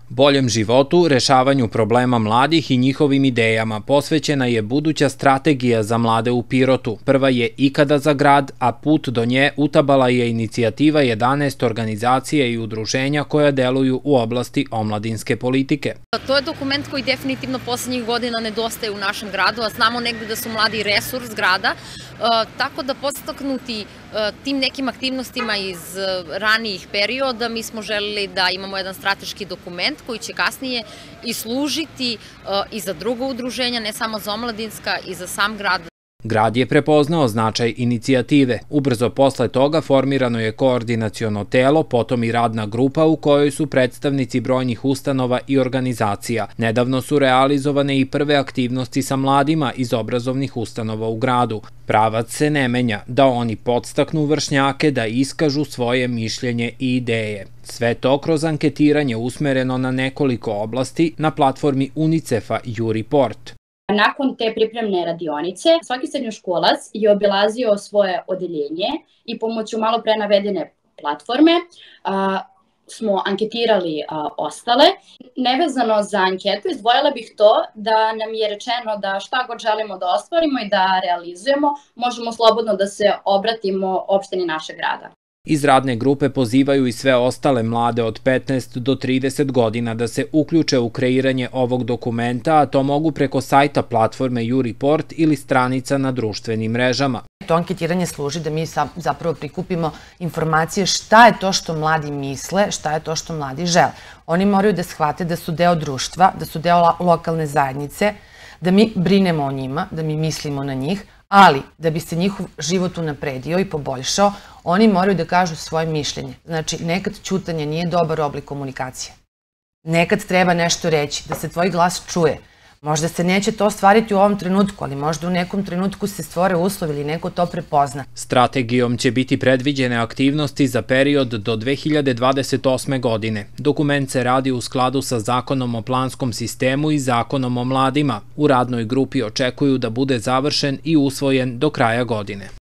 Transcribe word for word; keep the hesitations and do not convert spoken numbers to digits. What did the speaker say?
Boljem životu, rešavanju problema mladih i njihovim idejama posvećena je buduća strategija za mlade u Pirotu. Prva je ikada za grad, a put do nje utabala je inicijativa jedanaest organizacija i udruženja koja deluju u oblasti omladinske politike. To je dokument koji definitivno poslednjih godina nedostaje u našem gradu, a znamo negde da su mladi resurs grada, tako da podstaknuti tim nekim aktivnostima iz ranijih perioda mi smo želeli da imamo jedan strateški dokument koji će kasnije i služiti i za druga udruženja, ne samo za omladinska, i za sam grad. Grad je prepoznao značaj inicijative. Ubrzo posle toga formirano je koordinaciono telo, potom i radna grupa u kojoj su predstavnici brojnih ustanova i organizacija. Nedavno su realizovane i prve aktivnosti sa mladima iz obrazovnih ustanova u gradu. Pravac se ne menja, da oni podstaknu vršnjake da iskažu svoje mišljenje i ideje. Sve to kroz anketiranje usmereno na nekoliko oblasti na platformi UNICEF-a YouReport. Nakon te pripremne radionice, svaki srednjoškolac je obilazio svoje odeljenje i pomoću malo pre navedene platforme a, smo anketirali a, ostale. Nevezano za anketu, izdvojila bih to da nam je rečeno da šta god želimo da ostvarimo i da realizujemo, možemo slobodno da se obratimo opštini našeg grada. Iz radne grupe pozivaju i sve ostale mlade od petnaest do trideset godina da se uključe u kreiranje ovog dokumenta, a to mogu preko sajta platforme YouReport ili stranica na društvenim mrežama. To anketiranje služi da mi zapravo prikupimo informacije šta je to što mladi misle, šta je to što mladi žele. Oni moraju da shvate da su deo društva, da su deo lokalne zajednice, da mi brinemo o njima, da mi mislimo na njih, ali da bi se njihov život unapredio i poboljšao, oni moraju da kažu svoje mišljenje. Znači, nekad ćutanje nije dobar oblik komunikacije. Nekad treba nešto reći, da se tvoj glas čuje. Možda se neće to ostvariti u ovom trenutku, ali možda u nekom trenutku se stvore uslovi ili neko to prepozna. Strategijom će biti predviđene aktivnosti za period do dve hiljade dvadeset osme. godine. Dokument se radi u skladu sa Zakonom o planskom sistemu i Zakonom o mladima. U radnoj grupi očekuju da bude završen i usvojen do kraja godine.